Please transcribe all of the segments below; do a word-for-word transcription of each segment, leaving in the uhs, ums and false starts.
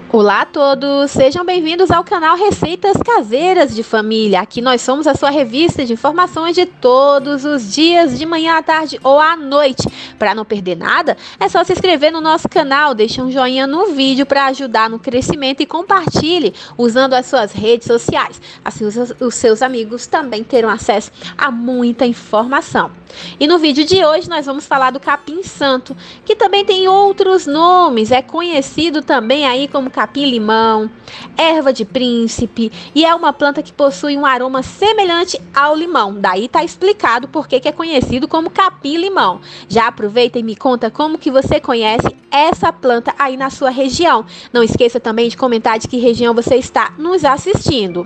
Olá a todos, sejam bem-vindos ao canal Receitas Caseiras de Família. Aqui nós somos a sua revista de informações de todos os dias, de manhã à tarde ou à noite. Para não perder nada, é só se inscrever no nosso canal, deixe um joinha no vídeo para ajudar no crescimento e compartilhe usando as suas redes sociais. Assim os, os seus amigos também terão acesso a muita informação. E no vídeo de hoje nós vamos falar do capim-santo, que também tem outros nomes, é conhecido também aí como capim-limão, erva de príncipe, e é uma planta que possui um aroma semelhante ao limão. Daí tá explicado por que é conhecido como capim-limão. Já aproveita e me conta como que você conhece essa planta aí na sua região. Não esqueça também de comentar de que região você está nos assistindo.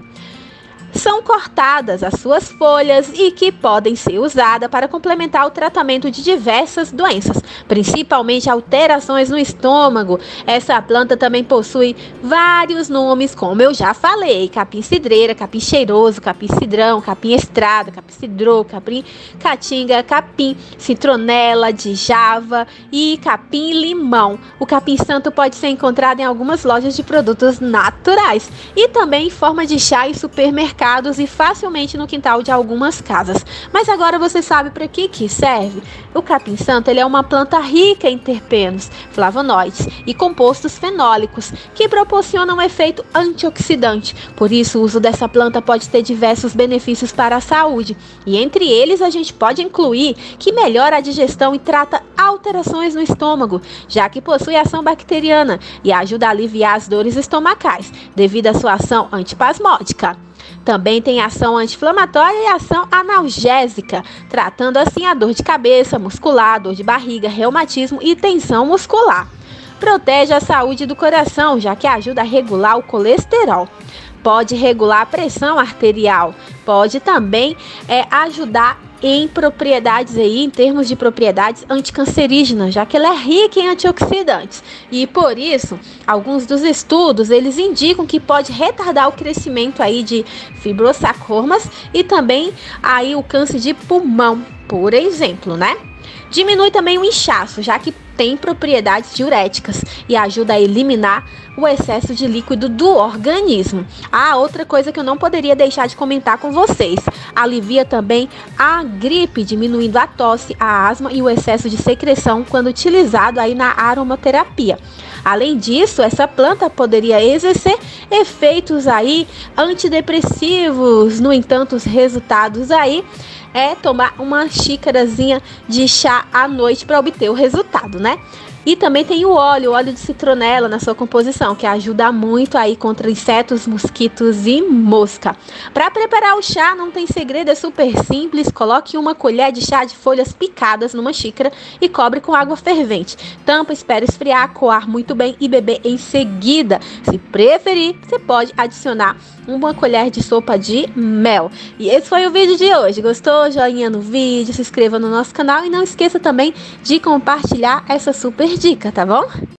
São cortadas as suas folhas e que podem ser usadas para complementar o tratamento de diversas doenças, principalmente alterações no estômago. Essa planta também possui vários nomes, como eu já falei: capim-cidreira, capim-cheiroso, capim-cidrão, capim-estrada, capim-cidrô, capim-caatinga, capim-citronela de Java e capim-limão. O capim-santo pode ser encontrado em algumas lojas de produtos naturais e também em forma de chá em supermercados e facilmente no quintal de algumas casas. Mas agora você sabe para que que serve? O capim-santo ele é uma planta rica em terpenos, flavonoides e compostos fenólicos que proporcionam um efeito antioxidante. Por isso, o uso dessa planta pode ter diversos benefícios para a saúde. E entre eles a gente pode incluir que melhora a digestão e trata alterações no estômago, já que possui ação bacteriana e ajuda a aliviar as dores estomacais, devido à sua ação antispasmódica. Também tem ação anti-inflamatória e ação analgésica, tratando assim a dor de cabeça, muscular, dor de barriga, reumatismo e tensão muscular. Protege a saúde do coração, já que ajuda a regular o colesterol. Pode regular a pressão arterial, pode também é, ajudar em propriedades aí, em termos de propriedades anticancerígenas, já que ela é rica em antioxidantes. E por isso, alguns dos estudos, eles indicam que pode retardar o crescimento aí de fibrosarcomas e também aí o câncer de pulmão, por exemplo, né? Diminui também o inchaço, já que tem propriedades diuréticas e ajuda a eliminar o excesso de líquido do organismo. Ah, outra coisa que eu não poderia deixar de comentar com vocês: alivia também a gripe, diminuindo a tosse, a asma e o excesso de secreção quando utilizado aí na aromaterapia. Além disso, essa planta poderia exercer efeitos aí antidepressivos. No entanto, os resultados aí é tomar uma xícarazinha de chá à noite para obter o resultado, né? E também tem o óleo, o óleo de citronela na sua composição, que ajuda muito aí contra insetos, mosquitos e mosca. Para preparar o chá não tem segredo, é super simples. Coloque uma colher de chá de folhas picadas numa xícara e cobre com água fervente. Tampa, espere esfriar, coar muito bem e beber em seguida. Se preferir, você pode adicionar uma colher de sopa de mel. E esse foi o vídeo de hoje. Gostou? Joinha no vídeo, se inscreva no nosso canal e não esqueça também de compartilhar essa super dica, tá bom?